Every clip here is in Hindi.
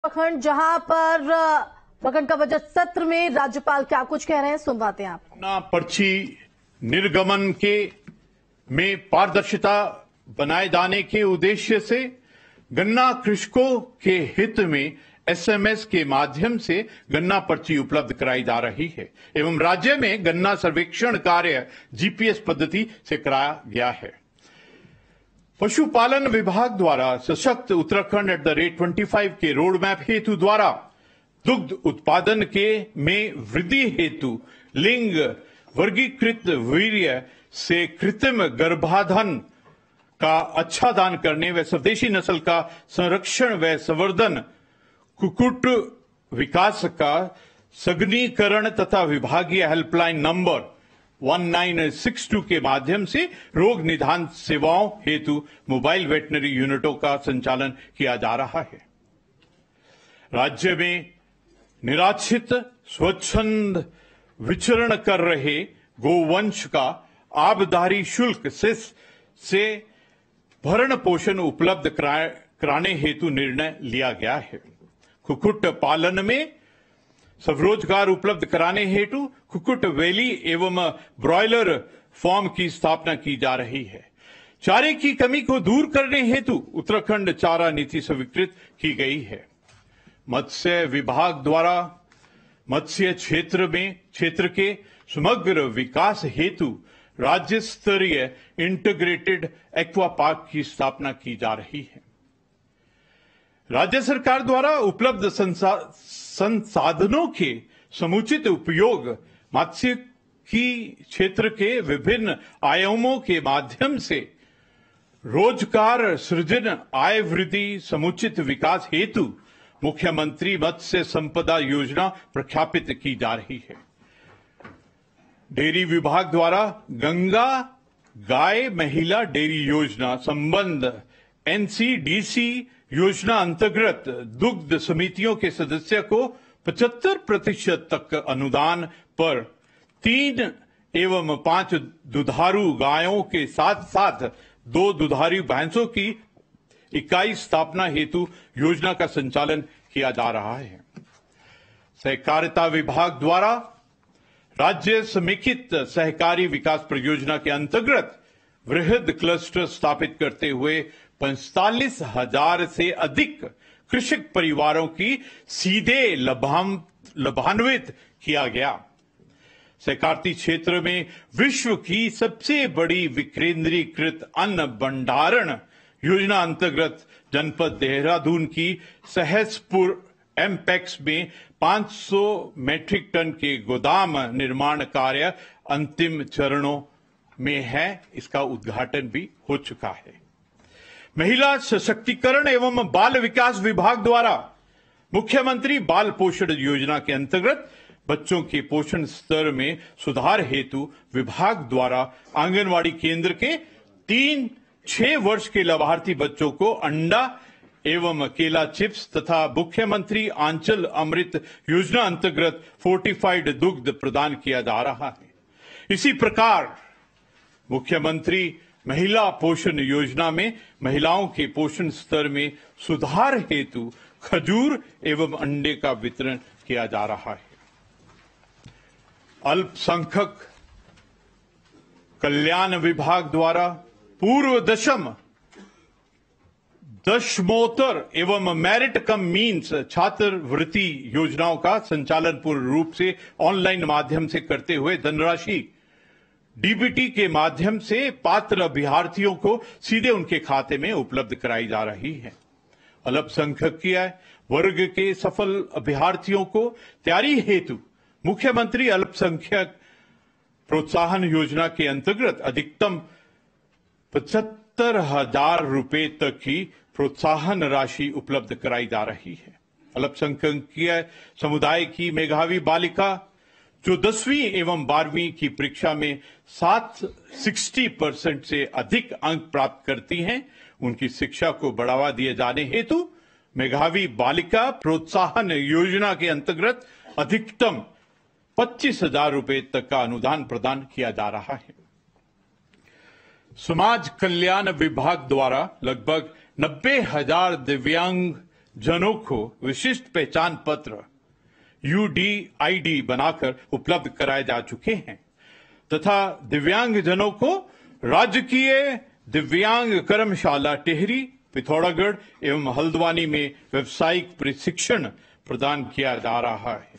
उत्तराखंड जहां पर उत्तराखंड का बजट सत्र में राज्यपाल क्या कुछ कह रहे हैं, सुनवाते हैं आपको। गन्ना पर्ची निर्गमन के में पारदर्शिता बनाए जाने के उद्देश्य से गन्ना कृषकों के हित में एसएमएस के माध्यम से गन्ना पर्ची उपलब्ध कराई जा रही है एवं राज्य में गन्ना सर्वेक्षण कार्य जीपीएस पद्धति से कराया गया है। पशुपालन विभाग द्वारा सशक्त उत्तराखंड @25 के रोड मैप हेतु द्वारा दुग्ध उत्पादन के में वृद्धि हेतु लिंग वर्गीकृत वीर्य से कृत्रिम गर्भाधान का अच्छा दान करने व स्वदेशी नस्ल का संरक्षण व संवर्धन, कुक्कुट विकास का सघनीकरण तथा विभागीय हेल्पलाइन नंबर 1962 के माध्यम से रोग निदान सेवाओं हेतु मोबाइल वेटनरी यूनिटों का संचालन किया जा रहा है। राज्य में निराश्रित स्वच्छंद विचरण कर रहे गोवंश का आबकारी शुल्क से भरण पोषण उपलब्ध कराने हेतु निर्णय लिया गया है। कुक्कुट पालन में स्वरोजगार उपलब्ध कराने हेतु कुक्कुट वैली एवं ब्रॉयलर फार्म की स्थापना की जा रही है। चारे की कमी को दूर करने हेतु उत्तराखंड चारा नीति स्वीकृत की गई है। मत्स्य विभाग द्वारा मत्स्य क्षेत्र के समग्र विकास हेतु राज्य स्तरीय इंटीग्रेटेड एक्वा पार्क की स्थापना की जा रही है। राज्य सरकार द्वारा उपलब्ध संसाधनों के समुचित उपयोग मत्स्य की क्षेत्र के विभिन्न आयामों के माध्यम से रोजगार सृजन, आय वृद्धि, समुचित विकास हेतु मुख्यमंत्री मत्स्य संपदा योजना प्रख्यापित की जा रही है। डेयरी विभाग द्वारा गंगा गाय महिला डेयरी योजना संबंध एनसीडीसी योजना अंतर्गत दुग्ध समितियों के सदस्य को 75% तक अनुदान पर 3 एवं 5 दुधारू गायों के साथ साथ 2 दुधारू भैंसों की इकाई स्थापना हेतु योजना का संचालन किया जा रहा है। सहकारिता विभाग द्वारा राज्य समेकित सहकारी विकास परियोजना के अंतर्गत वृहद क्लस्टर स्थापित करते हुए 45,000 से अधिक कृषक परिवारों की सीधे लाभान्वित किया गया। सहकारिता क्षेत्र में विश्व की सबसे बड़ी विकेंद्रीकृत अन्न भंडारण योजना अंतर्गत जनपद देहरादून की सहसपुर एमपैक्स में 500 मैट्रिक टन के गोदाम निर्माण कार्य अंतिम चरणों में है। इसका उद्घाटन भी हो चुका है। महिला सशक्तिकरण एवं बाल विकास विभाग द्वारा मुख्यमंत्री बाल पोषण योजना के अंतर्गत बच्चों के पोषण स्तर में सुधार हेतु विभाग द्वारा आंगनवाड़ी केंद्र के 3-6 वर्ष के लाभार्थी बच्चों को अंडा एवं केला चिप्स तथा मुख्यमंत्री आंचल अमृत योजना अंतर्गत फोर्टिफाइड दुग्ध प्रदान किया जा रहा है। इसी प्रकार मुख्यमंत्री महिला पोषण योजना में महिलाओं के पोषण स्तर में सुधार हेतु खजूर एवं अंडे का वितरण किया जा रहा है। अल्पसंख्यक कल्याण विभाग द्वारा पूर्व दशमोत्तर एवं मेरिट कम मीन्स छात्रवृत्ति योजनाओं का संचालन पूर्ण रूप से ऑनलाइन माध्यम से करते हुए धनराशि डीबीटी के माध्यम से पात्र अभ्यर्थियों को सीधे उनके खाते में उपलब्ध कराई जा रही है। अल्पसंख्यकीय वर्ग के सफल अभ्यर्थियों को तैयारी हेतु मुख्यमंत्री अल्पसंख्यक प्रोत्साहन योजना के अंतर्गत अधिकतम 75,000 रुपए तक की प्रोत्साहन राशि उपलब्ध कराई जा रही है। अल्पसंख्यकीय समुदाय की मेधावी बालिका जो 10वीं एवं 12वीं की परीक्षा में 60% से अधिक अंक प्राप्त करती हैं, उनकी शिक्षा को बढ़ावा दिए जाने हेतु मेधावी बालिका प्रोत्साहन योजना के अंतर्गत अधिकतम 25,000 रुपए तक का अनुदान प्रदान किया जा रहा है। समाज कल्याण विभाग द्वारा लगभग 90,000 दिव्यांग जनों को विशिष्ट पहचान पत्र UDID बनाकर उपलब्ध कराए जा चुके हैं तथा दिव्यांग जनों को राजकीय दिव्यांग कर्मशाला टिहरी, पिथौरागढ़ एवं हल्द्वानी में व्यावसायिक प्रशिक्षण प्रदान किया जा रहा है।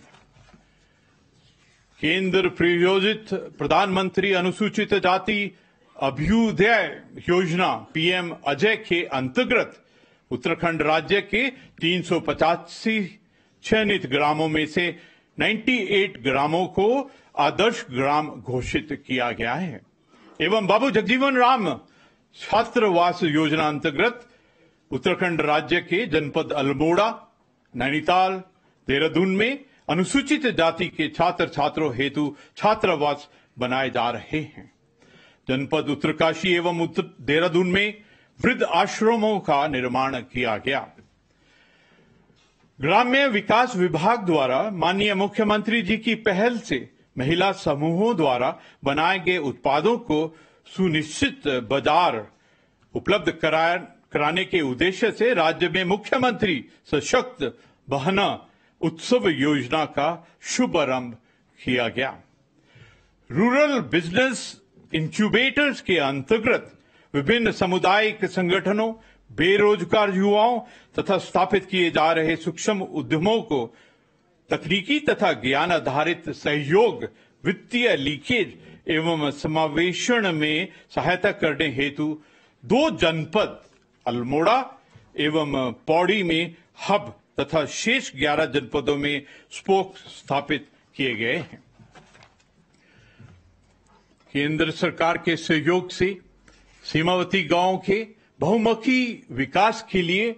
केंद्र प्रायोजित प्रधानमंत्री अनुसूचित जाति अभ्युदय योजना PM अजय के अंतर्गत उत्तराखंड राज्य के 385 चयनित ग्रामों में से 98 ग्रामों को आदर्श ग्राम घोषित किया गया है एवं बाबू जगजीवन राम छात्रावास योजना अंतर्गत उत्तराखंड राज्य के जनपद अल्मोड़ा, नैनीताल, देहरादून में अनुसूचित जाति के छात्र छात्रों हेतु छात्रावास बनाए जा रहे हैं। जनपद उत्तरकाशी एवं देहरादून में वृद्ध आश्रमों का निर्माण किया गया। ग्राम्य विकास विभाग द्वारा माननीय मुख्यमंत्री जी की पहल से महिला समूहों द्वारा बनाए गए उत्पादों को सुनिश्चित बाजार उपलब्ध कराने के उद्देश्य से राज्य में मुख्यमंत्री सशक्त बहना उत्सव योजना का शुभारंभ किया गया। रूरल बिजनेस इंक्यूबेटर्स के अंतर्गत विभिन्न सामुदायिक संगठनों, बेरोजगार युवाओं तथा स्थापित किए जा रहे सूक्ष्म उद्यमों को तकनीकी तथा ज्ञान आधारित सहयोग, वित्तीय लीकेज एवं समावेशन में सहायता करने हेतु 2 जनपद अल्मोड़ा एवं पौड़ी में हब तथा शेष 11 जनपदों में स्पोक स्थापित किए गए हैं। केंद्र सरकार के सहयोग से सीमावर्ती गांवों के बहुमुखी विकास के लिए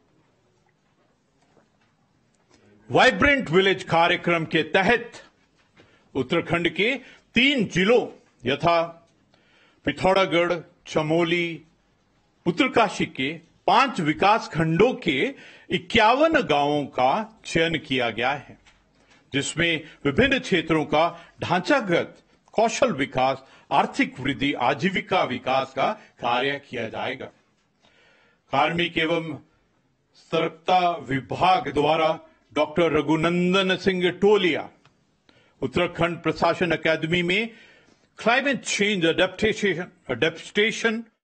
वाइब्रेंट विलेज कार्यक्रम के तहत उत्तराखंड के 3 जिलों यथा पिथौरागढ़, चमोली, उत्तरकाशी के 5 विकास खंडों के 51 गांवों का चयन किया गया है, जिसमें विभिन्न क्षेत्रों का ढांचागत कौशल विकास, आर्थिक वृद्धि, आजीविका विकास का कार्य किया जाएगा। कार्मिक एवं सतर्कता विभाग द्वारा डॉक्टर रघुनंदन सिंह टोलिया उत्तराखंड प्रशासन अकादमी में क्लाइमेट चेंज अडेप्टेशन